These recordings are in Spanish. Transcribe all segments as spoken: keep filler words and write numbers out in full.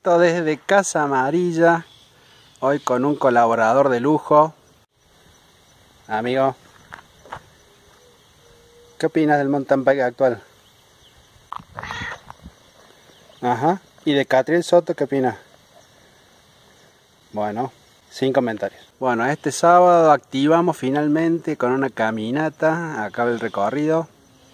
Directo desde Casa Amarilla, hoy con un colaborador de lujo. Amigo, ¿qué opinas del mountain bike actual? Ajá. ¿Y de Catriel Soto qué opinas? Bueno, sin comentarios. Bueno, este sábado activamos finalmente con una caminata. Acaba el recorrido.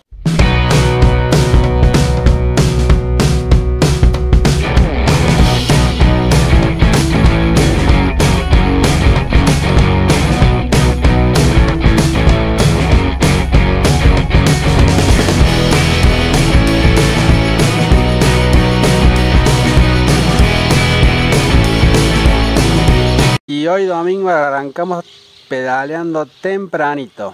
Y hoy domingo arrancamos pedaleando tempranito.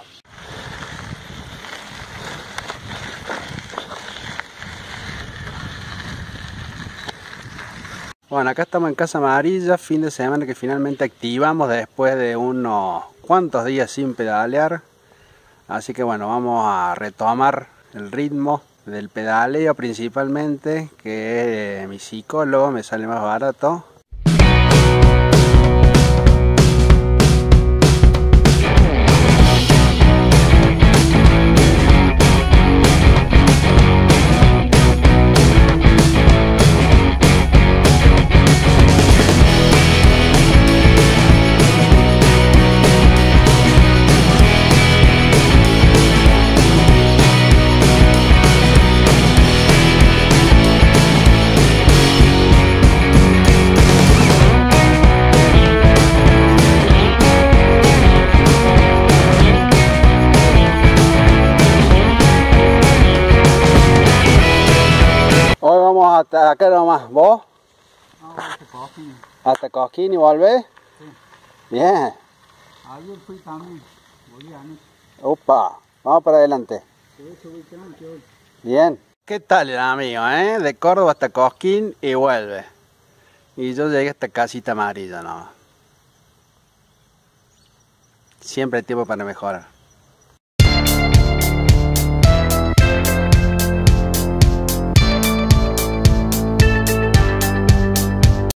Bueno, acá estamos en Casa Amarilla, fin de semana que finalmente activamos después de unos cuantos días sin pedalear. Así que bueno, vamos a retomar el ritmo del pedaleo principalmente, que es mi psicólogo, me sale más barato. Hoy vamos hasta acá nomás, ¿vos? No, hasta Cosquín. ¿Hasta Cosquín y volvés? Sí. Bien. Ayer fui también, volví anoche. Opa, vamos para adelante. Sí, subí tranqui hoy. Bien. ¿Qué tal el amigo, eh? De Córdoba hasta Cosquín y vuelve. Y yo llegué hasta Casita Amarilla, ¿no? Siempre hay tiempo para mejorar.